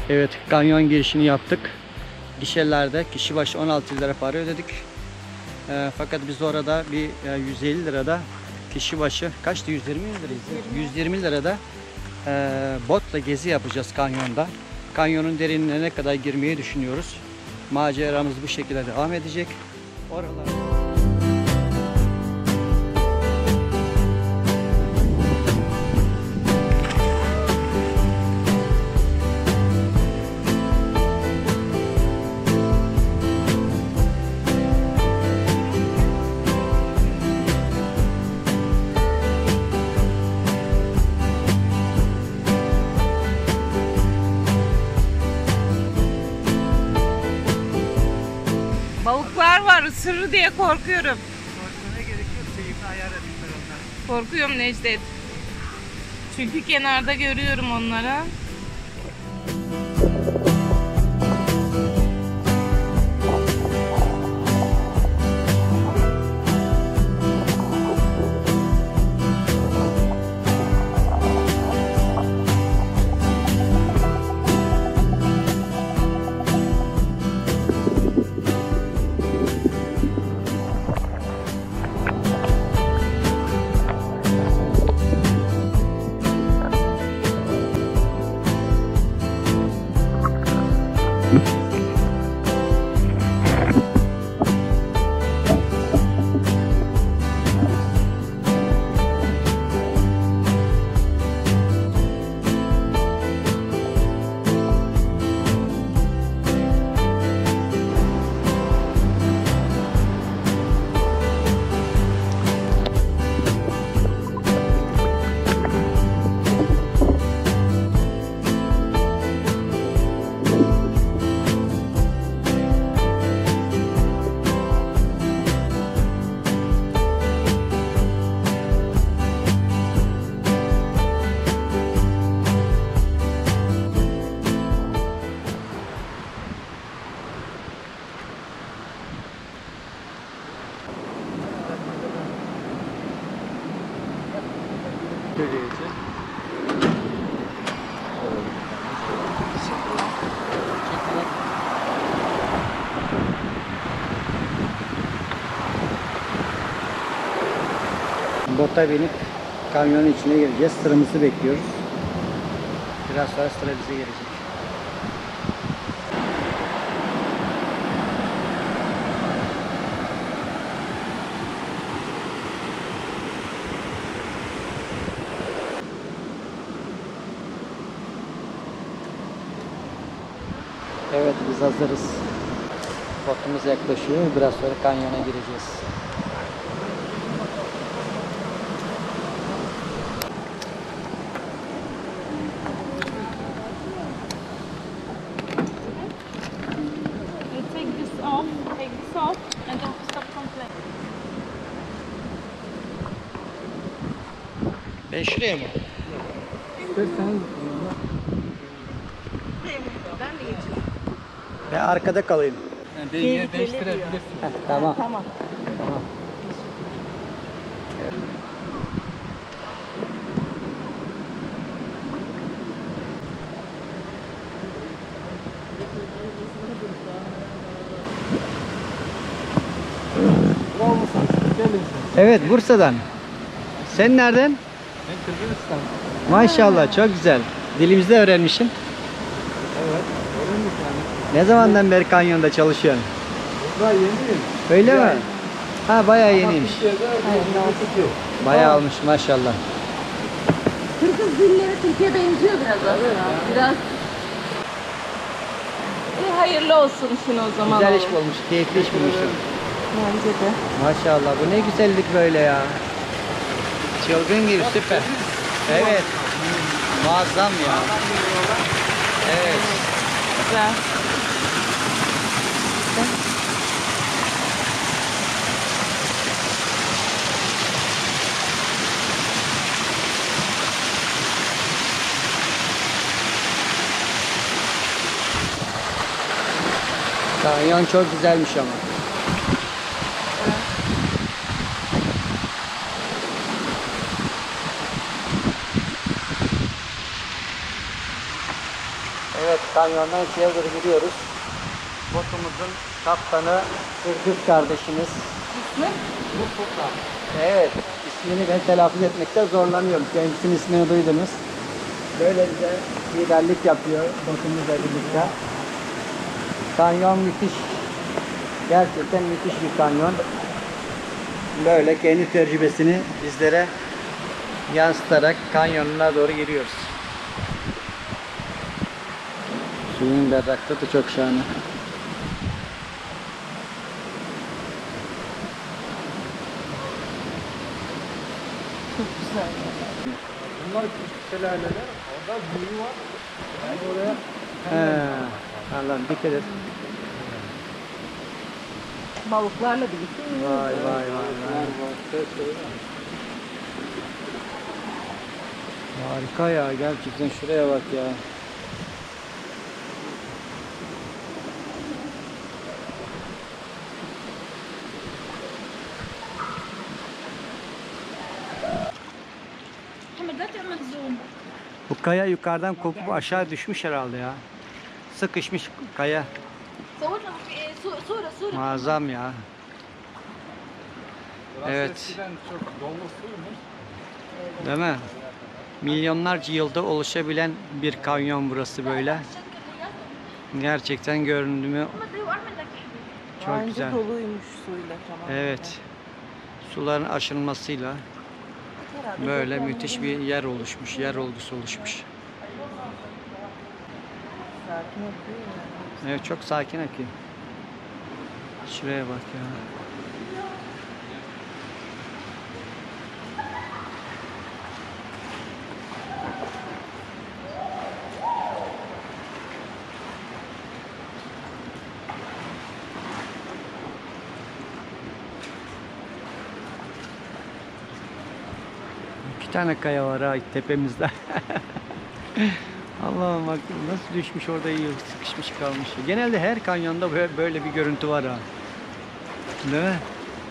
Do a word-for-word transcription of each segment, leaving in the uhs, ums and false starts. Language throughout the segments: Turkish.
Evet, kanyon girişini yaptık. Gişelerde kişi başı on altı lira para ödedik. E, fakat biz orada bir e, yüz elli lirada kişi başı kaçtı? yüz yirmi liraydı. yüz yirmi lirada e, botla gezi yapacağız kanyonda. Kanyonun derinliğine ne kadar girmeyi düşünüyoruz. Maceramız bu şekilde devam edecek. Oralar. Balıklar var, ısırır diye korkuyorum. Korkmana gerek yok. Sevimli ayar etmişler onlar. Korkuyorum Necdet. Çünkü kenarda görüyorum onları. Bota binip kamyonun içine gireceğiz. Sıramızı bekliyoruz. Biraz sonra sıra bize gelecek. Evet, biz hazırız. Botumuz yaklaşıyor. Biraz sonra kanyona gireceğiz. Ben şuraya mı? İstersen Ben de geçeyim. Ben arkada kalayım. yani yer değiştirebilirsin. Heh, tamam. Tamam. Tamam. Bravo sen. Gelin sen. Evet, Bursa'dan. Sen nereden? Ben Kırgızistan. Maşallah, çok güzel. Dilimizi de öğrenmişsin. Evet. Öğrendik yani. Ne zamandan beri kanyonda çalışıyorsun? Burada yeniyim. Öyle mi? Yani. Ha, bayağı yeniymiş. Türkiye'de bir yok. Bayağı olmuş maşallah. Kırgız dilleri Türkiye'ye benziyor biraz aslında. Biraz. E, hayırlı olsun şunu o zaman. Güzel iş oğlum. bulmuş, keyifli iş bulmuşsun. Bence de. Maşallah, bu ne güzellik böyle ya. Çılgın gibi, süper. Evet. Muazzam ya. Evet. Güzel. Kanyon çok güzelmiş ama. Evet, Evet, kanyondan içeri doğru gidiyoruz. Botumuzun kaptanı Kırgız kardeşimiz. İsmi? Evet, ismini ben telaffuz etmekte zorlanıyorum. Kendisinin ismini duydunuz. Böyle bize liderlik yapıyor botumuzla birlikte. Kanyon müthiş. Gerçekten müthiş bir kanyon. Böyle kendi tecrübesini bizlere yansıtarak kanyonuna doğru giriyoruz. Suyun berraklığı da çok şahane. Çok güzel. Bunlar küçük şelaleler. Orada büyüğü var. Yani oraya He, Allah'ım dikkat et. Balıklarla birlikte Vay vay vay vay. Harika ya, gerçekten şuraya bak ya. Bu kaya yukarıdan kopup aşağı düşmüş herhalde ya. Sıkışmış kaya. Sonra sonra. Muazzam ya. Burası Evet. eskiden çok dolu suymuş. Değil mi? Milyonlarca yılda oluşabilen bir kanyon burası böyle. Gerçekten görünümü çok Daha önce güzel. doluymuş suyla tamam. Evet. Suların aşılmasıyla Herhalde böyle depremde müthiş bir yer oluşmuş, yer olgusu oluşmuş. Sakin akıyor yani. Evet, çok sakin akıyor. Şuraya bak ya. İki tane kaya var ha tepemizde. Allah'ım bak nasıl düşmüş orada, iyi sıkışmış kalmış. Genelde her kanyonda böyle, böyle bir görüntü var ha. Değil mi?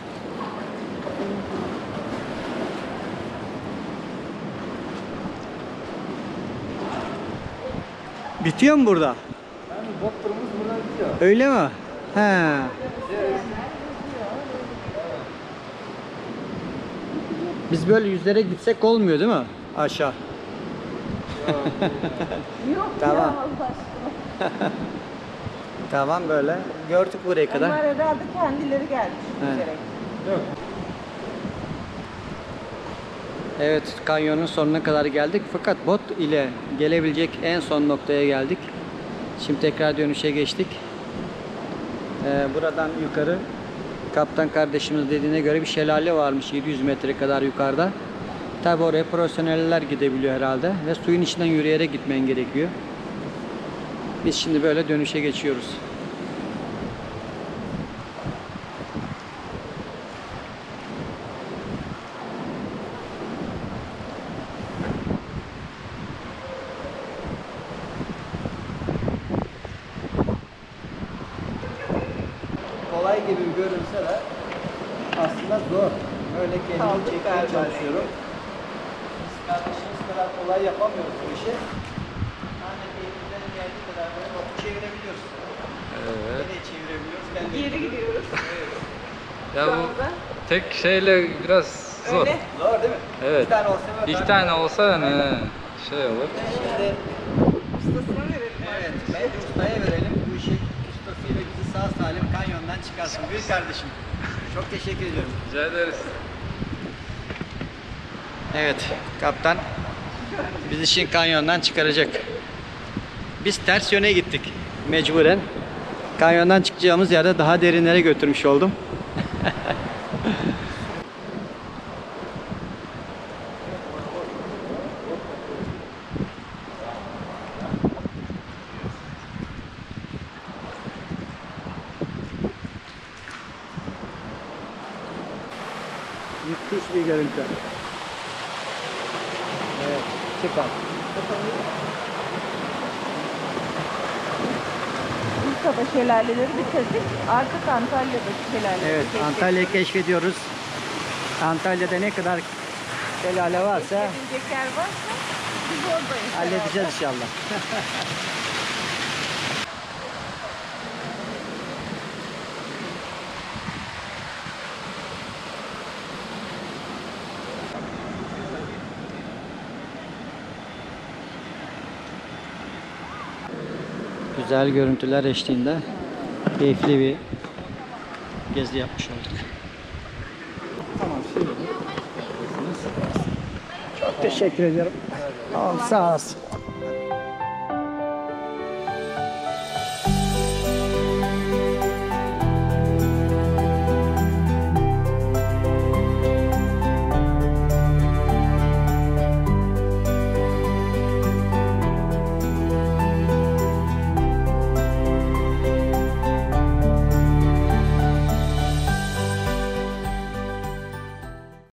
Bitiyor mu burada? Yani bot turumuz buradan gidiyor. Öyle mi? He. Biz böyle yüzerek gitsek olmuyor değil mi? Aşağı. Yok Tamam. ya Allah aşkına. Tamam böyle. Gördük buraya kadar. Onlar herhalde kendileri gelmiş Evet. yüzerek. Yok. Evet, kanyonun sonuna kadar geldik. Fakat bot ile gelebilecek en son noktaya geldik. Şimdi tekrar dönüşe geçtik. Ee, buradan yukarı kaptan kardeşimiz dediğine göre bir şelale varmış yedi yüz metre kadar yukarıda. Tabi oraya profesyoneller gidebiliyor herhalde ve suyun içinden yürüyerek gitmen gerekiyor. Biz şimdi böyle dönüşe geçiyoruz. Kolay gibi görünse de aslında zor. Öyle kendimi Kaldık çekmeye galiba. çalışıyorum. Biz kardeşimiz kadar kolay yapamıyoruz bu işi. Ancak elimizden geldiği kadar böyle botu çevirebiliyoruz. Evet. Nereye çevirebiliyoruz? Ben de Geri gidiyoruz. Ya Şu bu anda. tek şeyle biraz zor. Öyle. Zor değil mi? Evet. Bir tane olsa böyle İki daha- tane olsa hani şey olur. Şimdi Ustasına verelim. evet, bence ustaya verelim. Bu işi ustasıyla bizi sağ salim kanyondan çıkarsın. Büyük kardeşim. Çok teşekkür ediyorum. Rica ederiz. Evet, kaptan bizi şimdi kanyondan çıkaracak. Biz ters yöne gittik mecburen. Kanyondan çıkacağımız yerde daha derinlere götürmüş oldum. Müthiş bir görüntü. Evet, süper. Bursa'da şelaleleri bitirdik. Artık Antalya'daki şelaleleri Evet, keşfettik. Antalya'yı keşfediyoruz. Antalya'da ne kadar şelale varsa Keşfedilecek yer varsa biz oradayız. halledeceğiz herhalde. inşallah. güzel görüntüler eşliğinde keyifli bir gezi yapmış olduk. Tamam şimdi. Çok teşekkür ederim. Sağ olasın.